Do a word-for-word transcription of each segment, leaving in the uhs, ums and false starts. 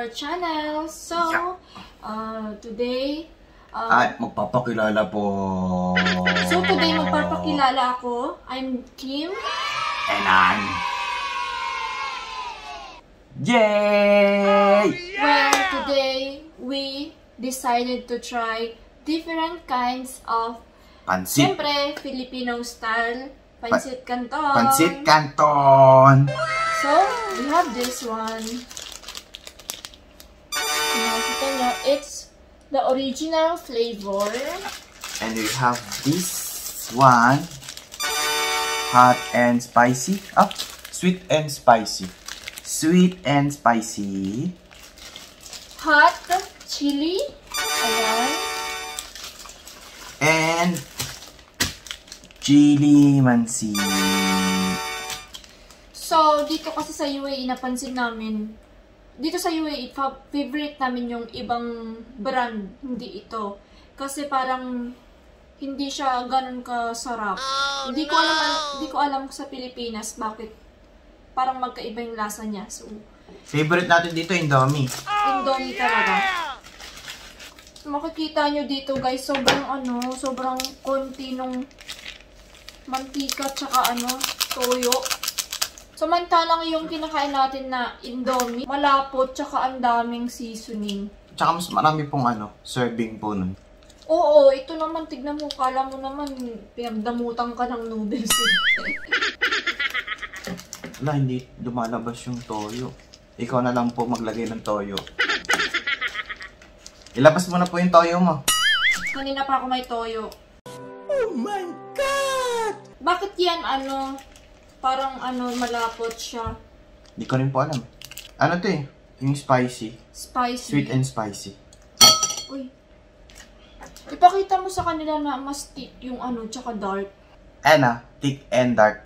channel. So, uh, today, uh, At magpapakilala po. So, today magpapakilala ako. I'm Kim. And I'm... Yay! Well, today, we decided to try different kinds of Pansit. Siyempre, Filipino style. Pansit Canton. Pansit Canton. So, we have this one. Nakikita nyo, it's the original flavor. And we have this one. Hot and spicy. Ah, sweet and spicy. Sweet and spicy. Hot chili. Ayan. And chili mansi. So, dito kasi sa U A E, napansin namin, dito sa U A E, favorite namin yung ibang brand, hindi ito. Kasi parang, hindi siya ganun kasarap. Oh, hindi ko no. alam, hindi ko alam sa Pilipinas bakit parang magkaiba yung lasa niya. So, favorite natin dito, Indomie. Indomie talaga. So, makikita nyo dito guys, sobrang ano, sobrang konti nung mantika tsaka ano, toyo. Samantalang yung kinakain natin na Indomie, malapot tsaka ang daming seasoning. Tsaka mas marami pong ano, serving po nun. Oo, ito naman, tignan mo, kala mo naman, pinagdamutan ka ng noodles. Wala, hindi lumalabas yung toyo. Ikaw na lang po maglagay ng toyo. Ilabas mo na po yung toyo mo. Kanina pa ako may toyo. Oh my God! Bakit yan, ano, parang ano, malapot siya? Hindi ko rin po alam. Ano to eh? Yung spicy. Spicy. Sweet and spicy. Uy. Ipakita mo sa kanila na mas thick yung ano, tsaka dark. Ano? Thick and dark.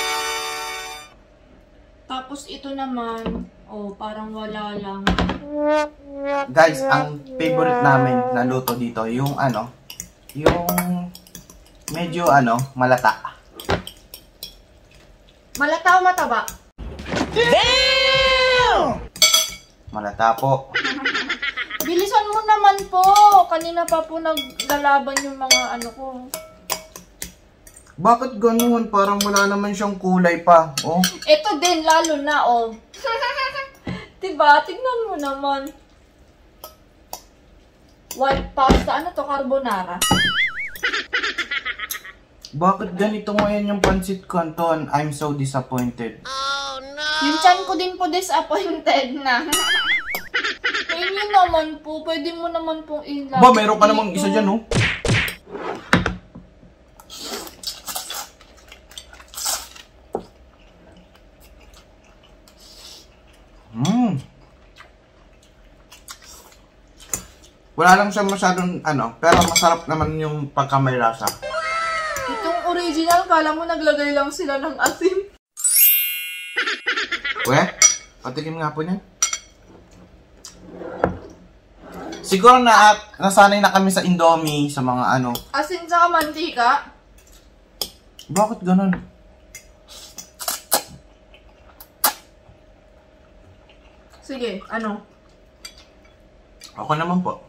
Tapos ito naman, oh, parang wala lang. Guys, ang favorite namin na luto dito, yung ano, yung medyo ano, malata. Malata o mataba? Damn! Malata po. Bilisan mo naman po! Kanina pa po naglalaban yung mga ano ko. Bakit ganun? Parang wala naman siyang kulay pa. Oh. Ito din, lalo na, oh. Diba? Tignan mo naman. White pasta. Ano to? Carbonara. Bakit ganito ngayon yung Pansit Canton? I'm so disappointed. Oh, no! Yung chan ko din po disappointed na. Eh, yun naman po. Pwede mo naman pong ilagay. Ba, meron ka namang isa dyan, oh. Mmm. Wala lang siya masyadong, ano, pero masarap naman yung pagka may lasa. Itong original, kala mo naglagay lang sila ng asin. We, patikim nga po niyan. Siguro na nasanay na kami sa Indomie, sa mga ano. Asin sa mantika? Bakit ganun? Sige, ano? Ako naman po.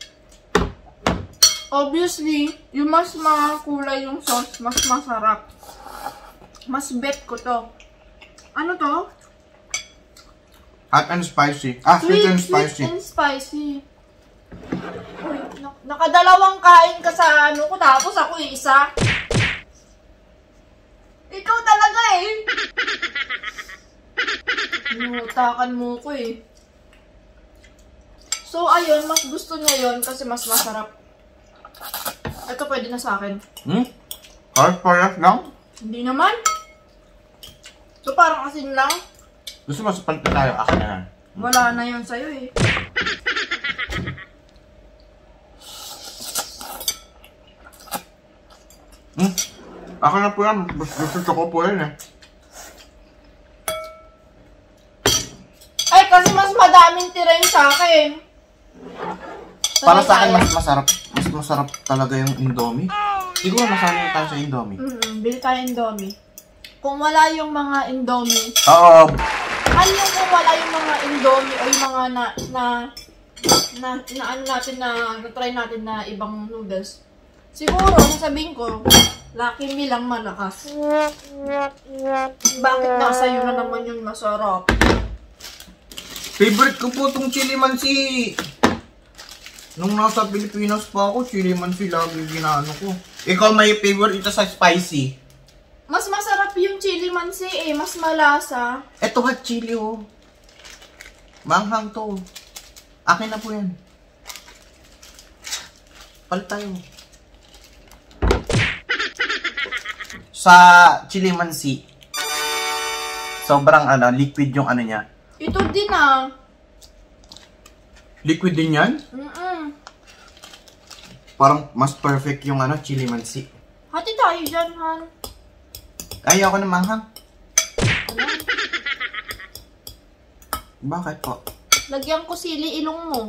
Obviously, yung mas makulay yung sauce, mas masarap. Mas bet ko to. Ano to? Hot and spicy. Ah, sweet, sweet and spicy. Sweet and spicy. Uy, nak nakadalawang kain ka sa ano ko, tapos ako isa. Ikaw talaga eh. Inutakan mo ko eh. So, ayun, mas gusto niya yun kasi mas masarap. Ito pwede na sa akin. Hmm? Kahit parehas lang? Hindi naman. So, parang asin lang. Gusto mo sa palit tayo? Akin na yan. Wala na yun sa'yo eh. Hmm? Akin na po yan. Gusto ko po yan eh. Ay, kasi mas madaming tira yung sa akin. Para sa akin, mas masarap. Mas masarap talaga yung Indomie. Siguro masanay tayo sa Indomie. Mm-hmm. Bili tayo Indomie. Kung wala yung mga Indomie, Oo. Ano kung wala yung mga Indomie o yung mga na, na, na, na ano natin na, na-try natin na ibang noodles. Siguro, sasabihin ko, Lucky Me lang malakas. Bakit nasa iyo na naman yung masarap? Favorite ko po itong chili mansi. Nung nasa Pilipinas pa ako, chili mansi lagi ginaano ko. Ikaw may favorite ito sa spicy. Mas masarap yung chili mansi eh. Mas malasa. Ito hot chili oh. Manghang to. Akin na po yan. Palit tayo. Sa chili mansi, sobrang ano, liquid yung ano niya. Ito din ah. Liquid din yan? Mm-mm. Parang mas perfect yung ano, chili mansi. Hati tayo dyan, Han. Ayaw ko na manghang. Ano? Bakit po? Lagyan ko sili ilong mo.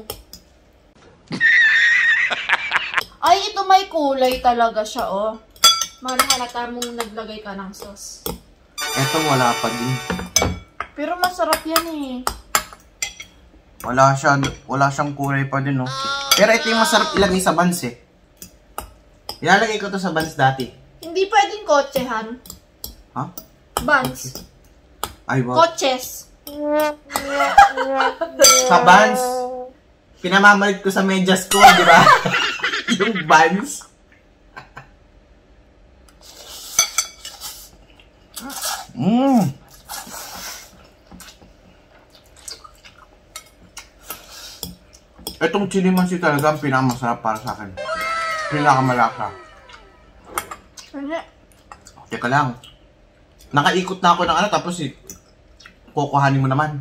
Ay, ito may kulay talaga siya, oh. Malata mong naglagay ka ng sauce. Eto wala pa din. Pero masarap yan eh. Wala siya, wala siyang kulay pa din, no? Pero ito yung masarap ilagay sa buns, eh. Ilalagay ko to sa buns dati. Hindi pwedeng kotsehan. Ha? Buns. Ay, wow. Kotses. Sa buns, pinamamalit ko sa medyas ko, di ba? Yung buns. Mmm. Itong chili mansi talaga ang pinakamasarap para sa akin. Pinakamalasa. Ano? Teka lang. Nakaikot na ako ng ano, tapos eh, kukuhanin mo naman.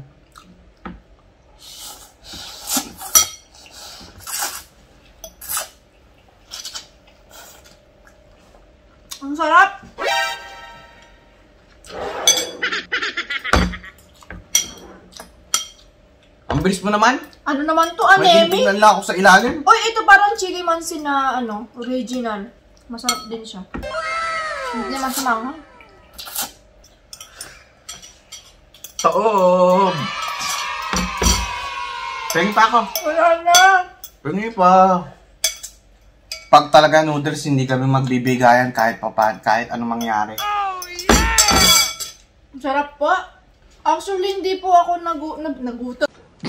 Ang sarap! Ang bilis mo naman. Ano naman to, May anemi? tingnan lang ako sa ilalim. Oy, ito parang chili mansi na, ano, original. Masarap din siya. Hindi naman sumanga. Taob! Pengi pa ako. Wala na! Pengi pa. Pag talaga noodles, hindi kami magbibigayan kahit pa kahit anong mangyari. Ang sarap po. Actually, hindi po ako nagu nag nagutom.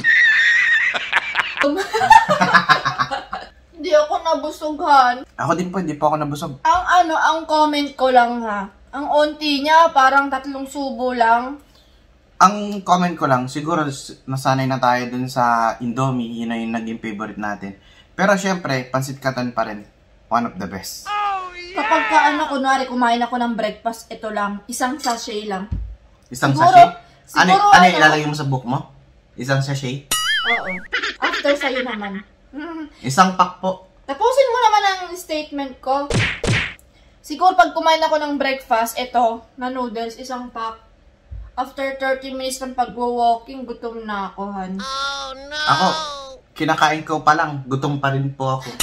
Hindi ako nabusughan. Ako din po, hindi pa ako nabusog. Ang ano, ang comment ko lang ha. Ang onti niya, parang tatlong subo lang. Ang comment ko lang, siguro nasanay na tayo dun sa Indomie, yun na yung naging favorite natin. Pero syempre, pansit canton pa rin. One of the best. Kapag ka ano, kunwari, kumain ako ng breakfast, ito lang. Isang sachet lang. Isang Siguro- sachet? Ano, siguro ano yung ano- ilalagay mo sa book mo? Isang sachet? Oo. After sa'yo naman. Isang pack po. Tapusin mo naman ang statement ko. Siguro pag kumain ako ng breakfast, ito, na noodles, isang pack. After thirty minutes ng pag-walking, gutom na ako, Han. Ako, kinakain ko pa lang, gutom pa rin po ako.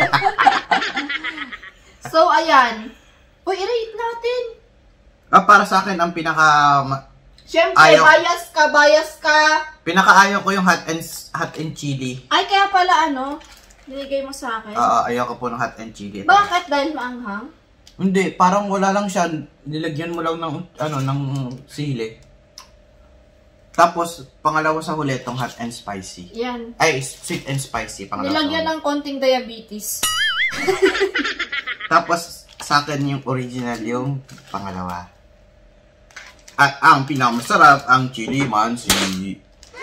So, ayan. Uy, i-rate natin. Ah, para sa akin, ang pinaka... ma- Siyempre, Ayaw. bias ka, bias ka. Pinakaayaw ko yung hot and, hot and chili. Ay, kaya pala ano, binigay mo sa akin. Oo, ayaw ko po ng hot and chili. Bakit? Dahil maanghang? Hindi, parang wala lang siya. Nilagyan mo lang ng, ano, ng sili. Tapos, pangalawa sa huli, itong hot and spicy. Yan. Ay, sweet and spicy. Pangalawa Nilagyan sa ng konting diabetes. huli. Tapos, sa akin yung original yung pangalawa. At ang pinakamasarap, ang chili mansi.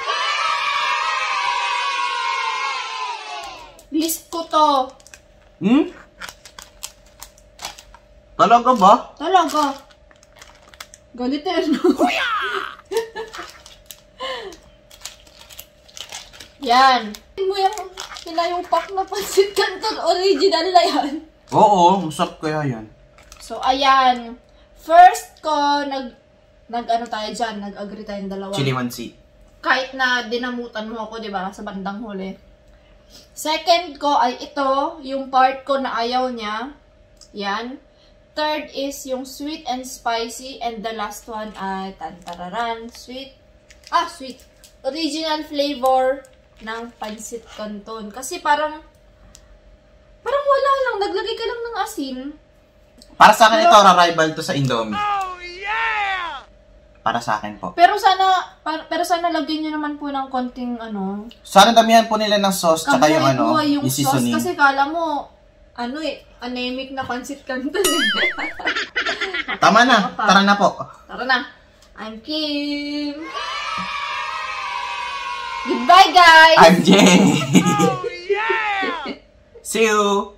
List ko to. Hmm? Talaga ba? Talaga. Galitin. Yan. Tingnan mo yung yung pack na pansit canton original na yan. Oo, masarap kaya yan. So, ayan. First ko, nag, nag ano tayo dyan, nag-agree tayong dalawa. Chili mansi. Kahit na dinamutan mo ako, di ba, sa bandang huli. Second ko ay ito, yung part ko na ayaw niya. Yan. Third is yung sweet and spicy. And the last one ay tantararan, sweet Ah, sweet. Original flavor ng pancit canton. Kasi parang, parang wala lang. Naglagay ka lang ng asin. Para sa akin Pero, ito, rival to sa Indomie. Oh, yeah! Para sa akin po. Pero sana, par, pero sana lagyan nyo naman po ng konting ano. Sana damihan po nila ng sauce, tsaka yung ano, yung, yung sauce. seasoning. Kasi kala mo, ano eh, anemic na pancit canton. Tama na, tara na po. Tara na. I'm Kim. Goodbye, guys! I'm Jay! Oh, yeah! See you!